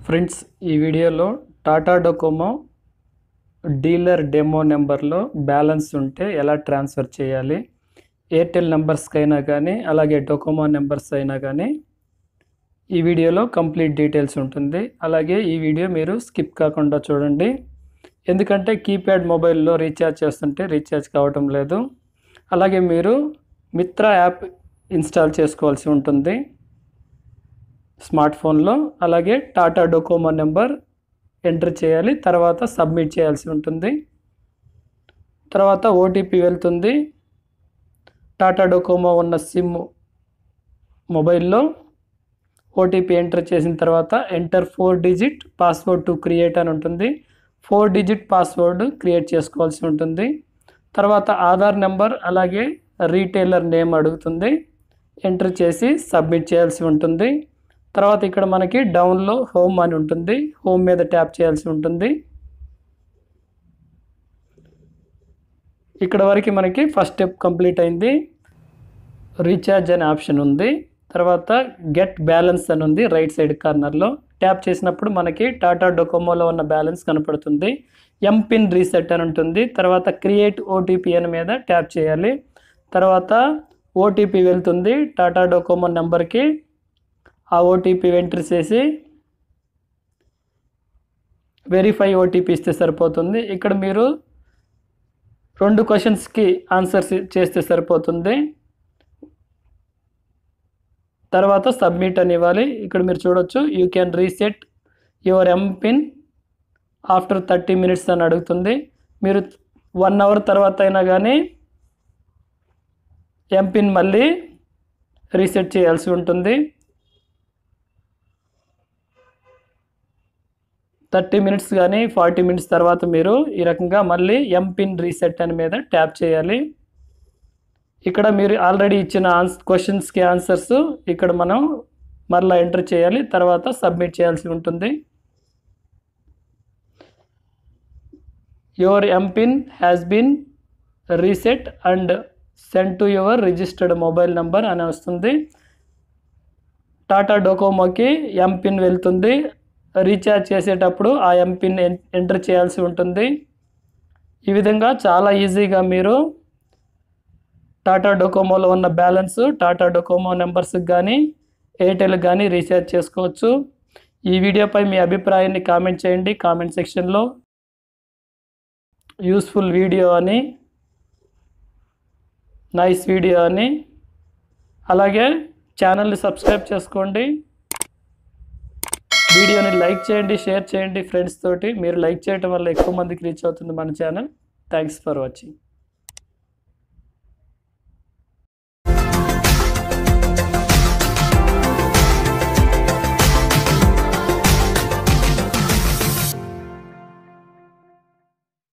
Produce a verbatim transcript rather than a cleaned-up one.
Friends, ఈ వీడియోలో Tata Docomo dealer demo నెంబర్లో బ్యాలెన్స్ ఉంటే ఎలా ట్రాన్స్ఫర్ చేయాలి, ఎయిర్టెల్ నెంబర్స్కైనా కానీ అలాగే డోకోమో నెంబర్స్ అయినా కానీ ఈ వీడియోలో కంప్లీట్ డీటెయిల్స్ ఉంటుంది. అలాగే ఈ వీడియో మీరు స్కిప్ కాకుండా చూడండి, ఎందుకంటే కీప్యాడ్ మొబైల్లో రీఛార్జ్ చేస్తుంటే రీఛార్జ్ కావటం లేదు. అలాగే మీరు మిత్రా యాప్ ఇన్స్టాల్ చేసుకోవాల్సి ఉంటుంది స్మార్ట్ ఫోన్లో. అలాగే టాటా డోకోమో నెంబర్ ఎంటర్ చేయాలి, తర్వాత సబ్మిట్ చేయాల్సి ఉంటుంది. తర్వాత ఓటీపీ వెళ్తుంది. టాటా డోకోమో ఉన్న సిమ్ మొబైల్లో ఓటీపీ ఎంటర్ చేసిన తర్వాత enter four digit password to create అని ఉంటుంది. ఫోర్ డిజిట్ పాస్వర్డ్ క్రియేట్ చేసుకోవాల్సి ఉంటుంది. తర్వాత ఆధార్ నెంబర్ అలాగే రీటైలర్ నేమ్ అడుగుతుంది, ఎంటర్ చేసి సబ్మిట్ చేయాల్సి ఉంటుంది. తర్వాత ఇక్కడ మనకి డౌన్లో హోమ్ అని ఉంటుంది, హోమ్ మీద ట్యాప్ చేయాల్సి ఉంటుంది. ఇక్కడ వరకు మనకి ఫస్ట్ స్టెప్ కంప్లీట్ అయింది. రీఛార్జ్ అనే ఆప్షన్ ఉంది. తర్వాత గెట్ బ్యాలెన్స్ అని ఉంది రైట్ సైడ్ కార్నర్లో. ట్యాప్ చేసినప్పుడు మనకి టాటా డోకోమోలో ఉన్న బ్యాలెన్స్ కనపడుతుంది. ఎంపిన్ రీసెట్ అని ఉంటుంది. తర్వాత క్రియేట్ ఓటీపీ అని మీద ట్యాప్ చేయాలి. తర్వాత ఓటీపీ వెళ్తుంది టాటా డోకోమో నెంబర్కి. ఆ ఓటీపీ ఎంటర్ చేసి వెరిఫై ఓటీపీ ఇస్తే సరిపోతుంది. ఇక్కడ మీరు రెండు క్వశ్చన్స్కి ఆన్సర్స్ చేస్తే సరిపోతుంది. తర్వాత సబ్మిట్ అని ఇవ్వాలి. ఇక్కడ మీరు చూడొచ్చు, you can reset your MPIN after thirty minutes అని అడుగుతుంది. మీరు వన్ అవర్ తర్వాత అయినా కానీ ఎంపిన్ మళ్ళీ రీసెట్ చేయాల్సి ఉంటుంది. థర్టీ మినిట్స్ కానీ ఫార్టీ మినిట్స్ తర్వాత మీరు ఈ రకంగా మళ్ళీ ఎంపిన్ రీసెట్ అని మీద ట్యాప్ చేయాలి. ఇక్కడ మీరు ఆల్రెడీ ఇచ్చిన ఆన్స్ క్వశ్చన్స్కి ఆన్సర్స్ ఇక్కడ మనం మరలా ఎంటర్ చేయాలి. తర్వాత సబ్మిట్ చేయాల్సి ఉంటుంది. Your MPIN has been reset and send to your registered mobile number అని వస్తుంది. టాటా డోకోమోకి ఎంపిన్ వెళ్తుంది. రీఛార్జ్ చేసేటప్పుడు ఆ ఎంపిన్ ఎంటర్ చేయాల్సి ఉంటుంది. ఈ విధంగా చాలా ఈజీగా మీరు టాటా డోకోమోలో ఉన్న బ్యాలెన్స్ టాటా డోకోమో నెంబర్స్కి కానీ ఎయిర్టెల్కి కానీ రీఛార్జ్ చేసుకోవచ్చు. ఈ వీడియోపై మీ అభిప్రాయాన్ని కామెంట్ చేయండి కామెంట్ సెక్షన్లో. యూస్ఫుల్ వీడియో అని, నైస్ వీడియో అని, అలాగే ఛానల్ని సబ్స్క్రైబ్ చేసుకోండి. వీడియోని లైక్ చేయండి, షేర్ చేయండి ఫ్రెండ్స్ తోటి. మీరు లైక్ చేయడం వల్ల ఎక్కువ మందికి రీచ్ అవుతుంది మన ఛానల్. Thanks for watching.